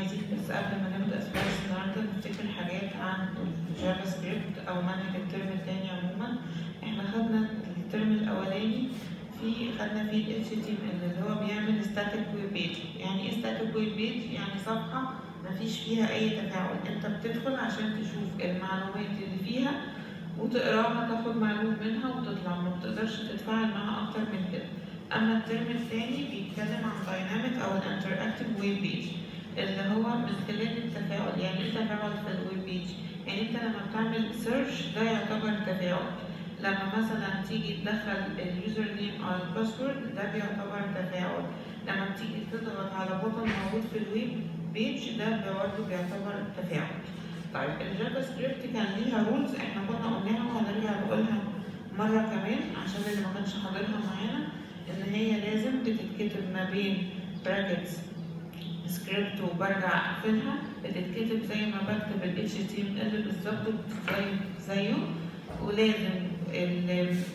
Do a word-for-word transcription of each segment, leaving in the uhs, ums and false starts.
عايزين بس قبل ما نبدأ في درس النهارده نفتكر حاجات عن الجافا سكريبت أو منهج الترم التاني عموما. احنا خدنا الترم الأولاني في خدنا فيه ال إتش تي إم إل اللي هو بيعمل static web page. يعني ايه static web page؟ يعني صفحة مفيش فيها أي تفاعل، انت بتدخل عشان تشوف المعلومات اللي فيها وتقراها تاخد معلوم منها وتطلع، ما بتقدرش تتفاعل معاها أكتر من كده. أما الترم الثاني بيتكلم عن دايناميك أو الانتراكتيف ويب بيج اللي هو من خلال التفاعل. يعني ايه تفاعل في الويب بيج؟ يعني انت لما بتعمل سيرش ده يعتبر تفاعل، لما مثلا تيجي تدخل اليوزر نيم او الباسورد ده بيعتبر تفاعل، لما بتيجي تضغط على بوتن موجود في الويب بيج ده برضه بيعتبر تفاعل. طيب الجافا سكريبت كان ليها رولز احنا كنا قلناها وهنرجع نقولها مرة كمان عشان اللي ما كانش حاضرها معانا، ان هي لازم بتتكتب ما بين براكتس سكريبت وبرجع اقفلها، بتتكتب زي ما بكتب ال إتش تي إم إل بالظبط زي زيه. ولازم ال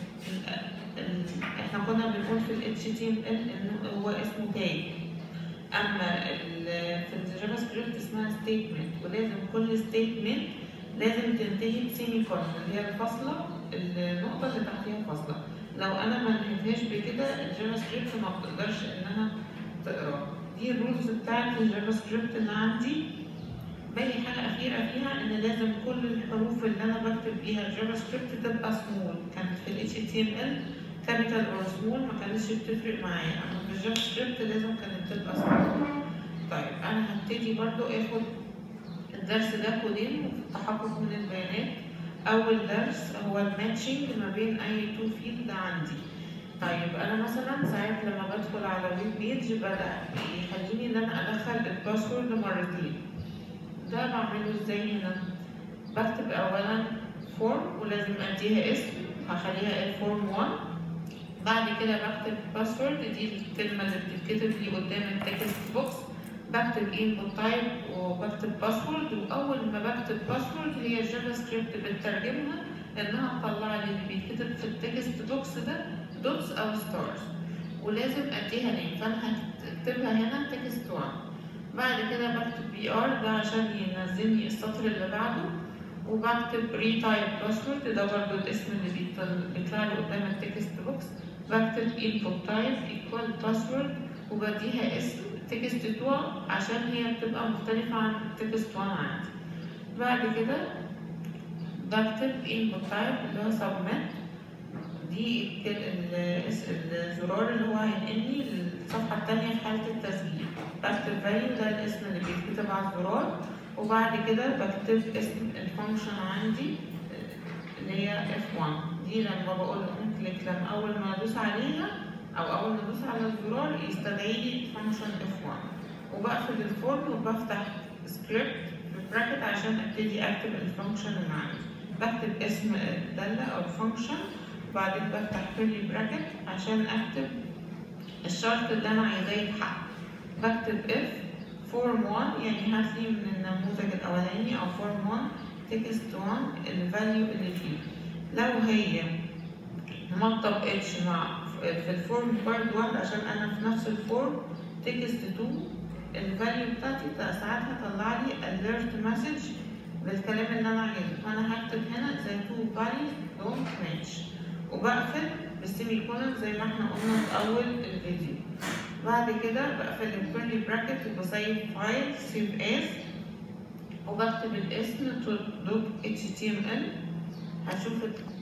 ال احنا كنا بنقول في ال إتش تي إم إل انه هو اسمه تاج، اما في الجافا سكريبت اسمها ستيتمنت، ولازم كل ستيتمنت لازم تنتهي بسيمي كولن اللي هي الفاصله، النقطه اللي تحتيها فاصله. لو انا ما انهيتهاش بكده الجافا سكريبت ما بتقدرش انها تقرا. دي الرولز بتاعت الجافا سكريبت اللي عندي. باقي حاجه اخيره فيها ان لازم كل الحروف اللي انا بكتب بيها الجافا سكريبت تبقى سمول. كانت في ال إتش تي إم إل كابيتال او سمول ما كانتش بتفرق معايا، اما في الجافا سكريبت لازم كانت تبقى سمول. طيب انا هبتدي برضو اخد الدرس ده كودين في التحقق من البيانات. اول درس هو الماتشنج ما بين اي تو فيلد عندي. طيب انا مثلا ساعات لما بدخل على ويب بيج بدا يخليني ان انا ادخل الباسورد مرتين. ده بعمله ازاي؟ هنا بكتب اولا فورم ولازم اديها اسم، هخليها الفورم واحد. بعد كده بكتب باسورد، دي الكلمه اللي بتتكتب لي قدام التكست بوكس. بكتب input type وبكتب باسورد، واول ما بكتب باسورد هي الجافا سكريبت بتترجمها انها تطلع لي اللي بيتكتب في التكست بوكس ده دوتس او ستارز، ولازم اديها نيم، فانا هكتبها هنا تكست واحد. بعد كده بكتب بي ار ده عشان ينزلني السطر اللي بعده، وبكتب ريتايب باسورد ده برضو الاسم اللي بيطلع لي قدام التكست بوكس. بكتب input type equal password وبديها اسم تكست اتنين عشان هي بتبقى مختلفة عن تكست واحد عندي. بعد كده بكتب input type اللي هو submit، دي الزرار اللي هو هينقلني للصفحة التانية في حالة التسجيل. بكتب value ده الاسم اللي بيتكتب على الزرار، وبعد كده بكتب اسم الفانكشن عندي اللي هي إف واحد. دي لما بقول له كليك، لما أول ما أدوس عليها أو أول ما أدوس على الزرار يستدعي لي فانكشن إف واحد. وبقفل الفورم وبفتح سكريبت في براكت عشان أبتدي أكتب الفانكشن اللي عندي. بكتب اسم الدالة أو الفانكشن، وبعدين بفتح كيرلي براكت عشان أكتب الشرط اللي أنا عايزاه يتحقق. بكتب إف فورم واحد يعني هاتلي من النموذج الأولاني أو فورم واحد تكست واحد الفاليو اللي فيه. لو هي ما طبقتش مع في الفورم بارت واحد عشان أنا في نفس الفورم تكست اتنين الفاليو بتاعتي ساعتها طلع لي alert message بالكلام اللي أنا عايزه، فأنا هكتب هنا زي two values don't match، وبقفل بالسيمي كولن زي ما احنا قلنا في أول الفيديو. بعد كده بقفل الكيرلي براكت وبسيب فايل سيف as، وبكتب الاسم دوت اتش تي ام ال. هشوف